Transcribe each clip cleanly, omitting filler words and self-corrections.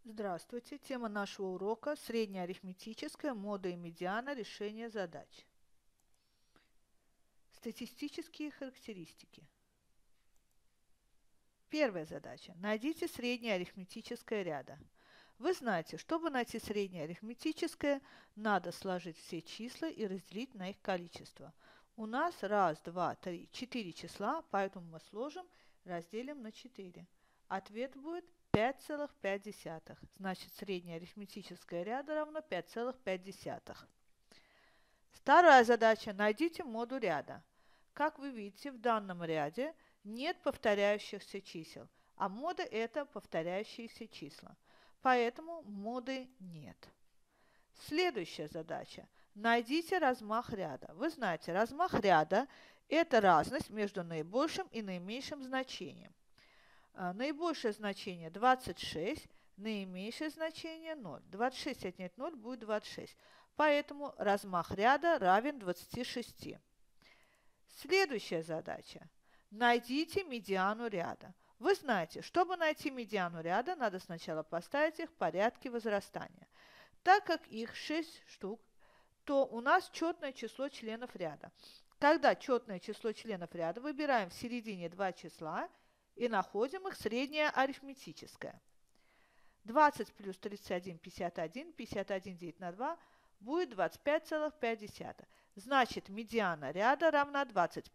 Здравствуйте! Тема нашего урока – среднеарифметическая, мода и медиана решения задач. Статистические характеристики. Первая задача. Найдите среднее арифметическое ряда. Вы знаете, чтобы найти среднее арифметическое, надо сложить все числа и разделить на их количество. У нас 1, 2, 3, 4 числа, поэтому мы сложим, разделим на 4. Ответ будет 5,5. Значит, среднее арифметическое ряда равно 5,5. Вторая задача. Найдите моду ряда. Как вы видите, в данном ряде нет повторяющихся чисел, а мода – это повторяющиеся числа. Поэтому моды нет. Следующая задача. Найдите размах ряда. Вы знаете, размах ряда – это разность между наибольшим и наименьшим значением. Наибольшее значение 26, наименьшее значение 0. 26 отнять 0 будет 26. Поэтому размах ряда равен 26. Следующая задача. Найдите медиану ряда. Вы знаете, чтобы найти медиану ряда, надо сначала поставить их в порядке возрастания. Так как их 6 штук, то у нас четное число членов ряда. Когда четное число членов ряда, выбираем в середине два числа и находим их среднее арифметическое. 20 плюс 31, 51, 51 делить на 2 будет 25,5. Значит, медиана ряда равна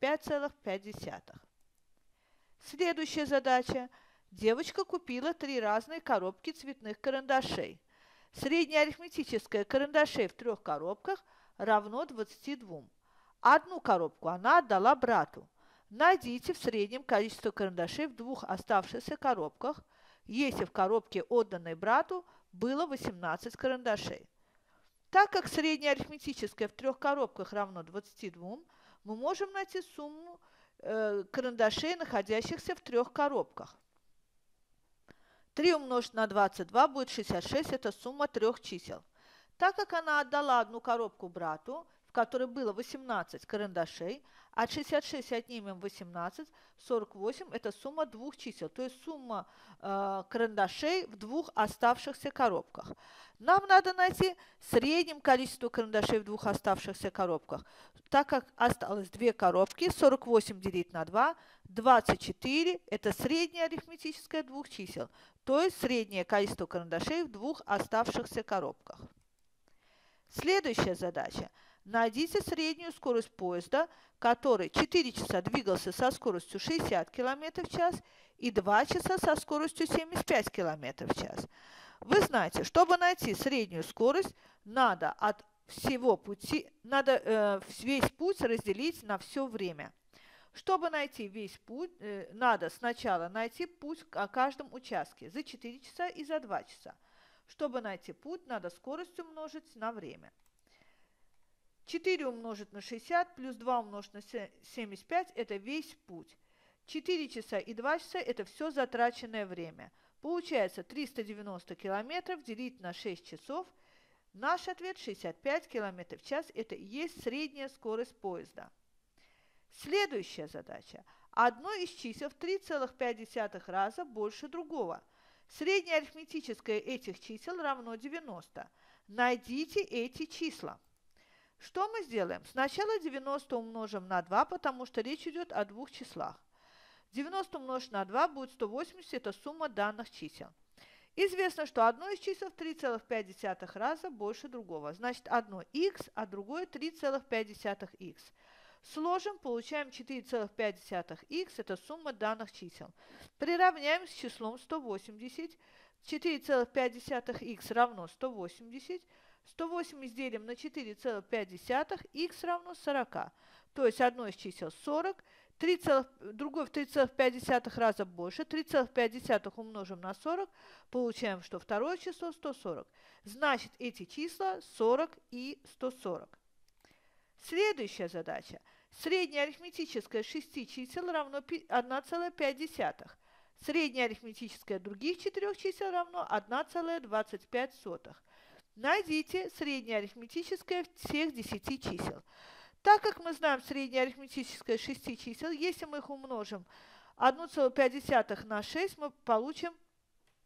25,5. Следующая задача. Девочка купила 3 разные коробки цветных карандашей. Среднее арифметическое карандашей в 3 коробках равно 22. Одну коробку она отдала брату. Найдите в среднем количество карандашей в 2 оставшихся коробках, если в коробке, отданной брату, было 18 карандашей. Так как среднее арифметическое в 3 коробках равно 22, мы можем найти сумму карандашей, находящихся в 3 коробках. 3 умножить на 22 будет 66, это сумма 3 чисел. Так как она отдала одну коробку брату, в которой было 18 карандашей, от 66 отнимем 18, 48 – это сумма 2 чисел, то есть сумма карандашей в 2 оставшихся коробках. Нам надо найти среднее количество карандашей в 2 оставшихся коробках. Так как осталось 2 коробки, 48 делить на 2, 24 – это среднее арифметическое 2 чисел, то есть среднее количество карандашей в 2 оставшихся коробках. Следующая задача. Найдите среднюю скорость поезда, который 4 часа двигался со скоростью 60 км в час и 2 часа со скоростью 75 км в час. Вы знаете, чтобы найти среднюю скорость, надо весь путь разделить на все время. Чтобы найти весь путь, надо сначала найти путь о каждом участке за 4 часа и за 2 часа. Чтобы найти путь, надо скорость умножить на время. 4 умножить на 60 плюс 2 умножить на 75 – это весь путь. 4 часа и 2 часа – это все затраченное время. Получается 390 километров делить на 6 часов. Наш ответ 65 км в час – это и есть средняя скорость поезда. Следующая задача. Одно из чисел в 3,5 раза больше другого. Среднее арифметическое этих чисел равно 90. Найдите эти числа. Что мы сделаем? Сначала 90 умножим на 2, потому что речь идет о 2 числах. 90 умножить на 2 будет 180, это сумма данных чисел. Известно, что одно из чисел в 3,5 раза больше другого. Значит, одно х, а другое 3,5х. Сложим, получаем 4,5х, это сумма данных чисел. Приравняем с числом 180. 4,5х равно 180. 180 делим на 4,5, х равно 40. То есть одно из чисел 40, другое в 3,5 раза больше. 3,5 умножим на 40, получаем, что второе число 140. Значит, эти числа 40 и 140. Следующая задача. Среднее арифметическое 6 чисел равно 1,5. Среднее арифметическое других 4 чисел равно 1,25. Найдите среднее арифметическое всех 10 чисел. Так как мы знаем среднее арифметическое 6 чисел, если мы их умножим 1,5 на 6, мы получим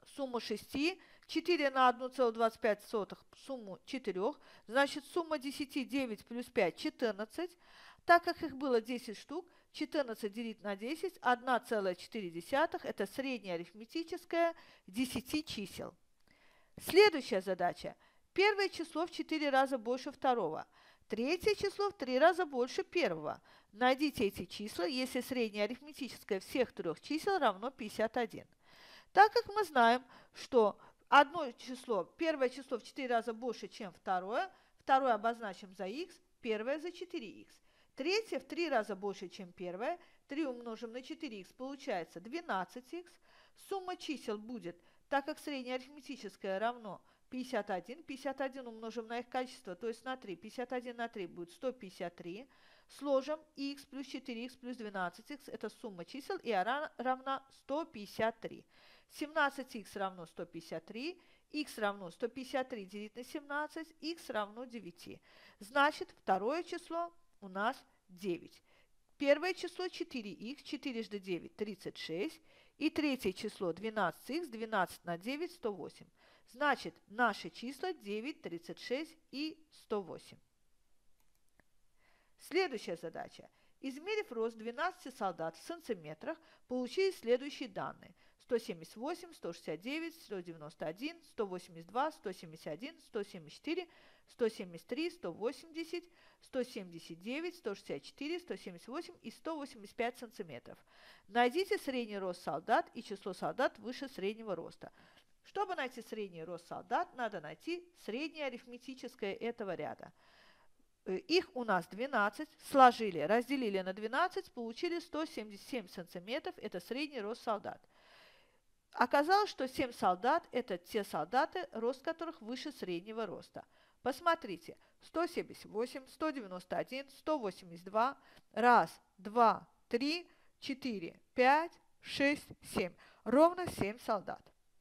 сумму 6, 4 на 1,25, сумму 4, значит сумма 10, 9 плюс 5, 14. Так как их было 10 штук, 14 делить на 10, 1,4, это среднее арифметическое 10 чисел. Следующая задача. Первое число в 4 раза больше второго. Третье число в 3 раза больше первого. Найдите эти числа, если среднее арифметическое всех трех чисел равно 51. Так как мы знаем, что первое число в 4 раза больше, чем второе обозначим за х, первое за 4х. Третье в 3 раза больше, чем первое, 3 умножим на 4х, получается 12х. Сумма чисел будет, так как среднее арифметическое равно 51, 51 умножим на их количество, то есть на 3, 51 на 3 будет 153. Сложим х плюс 4х плюс 12х, это сумма чисел, и она равна 153. 17х равно 153, х равно 153 делить на 17, х равно 9. Значит, второе число у нас 9. Первое число 4х, 4 жды 9, 36. И третье число 12х, 12 на 9, 108. Значит, наши числа 9, 36 и 108. Следующая задача. Измерив рост 12 солдат в сантиметрах, получили следующие данные. 178, 169, 191, 182, 171, 174, 173, 180, 179, 164, 178 и 185 сантиметров. Найдите средний рост солдат и число солдат выше среднего роста. Чтобы найти средний рост солдат, надо найти среднее арифметическое этого ряда. Их у нас 12, сложили, разделили на 12, получили 177 сантиметров, это средний рост солдат. Оказалось, что 7 солдат – это те солдаты, рост которых выше среднего роста. Посмотрите, 178, 191, 182, раз, два, 3, 4, 5, 6, 7. Ровно 7 солдат.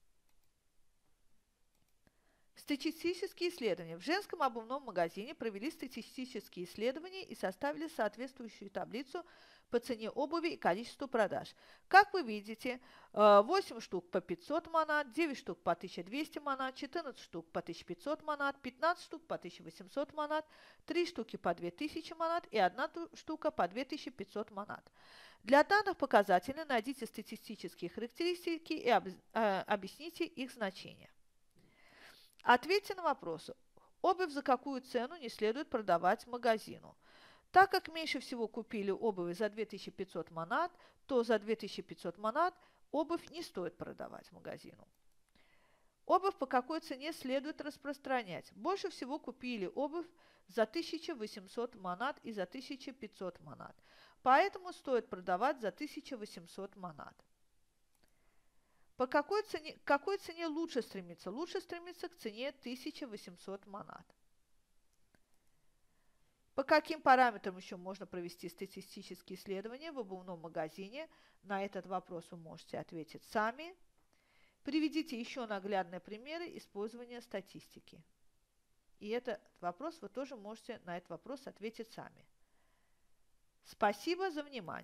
Статистические исследования. В женском обувном магазине провели статистические исследования и составили соответствующую таблицу по цене обуви и количеству продаж. Как вы видите, 8 штук по 500 монат, 9 штук по 1200 монат, 14 штук по 1500 монат, 15 штук по 1800 монат, 3 штуки по 2000 монат и 1 штука по 2500 монат. Для данных показателей найдите статистические характеристики и объясните их значение. Ответьте на вопросы. Обувь за какую цену не следует продавать магазину? Так как меньше всего купили обувь за 2500 монат, то за 2500 монат обувь не стоит продавать магазину. Обувь по какой цене следует распространять? Больше всего купили обувь за 1800 монат и за 1500 монат. Поэтому стоит продавать за 1800 монат. К какой цене лучше стремиться? Лучше стремиться к цене 1800 монат. По каким параметрам еще можно провести статистические исследования в обувном магазине? На этот вопрос вы можете ответить сами. Приведите еще наглядные примеры использования статистики. И этот вопрос вы тоже можете на этот вопрос ответить сами. Спасибо за внимание.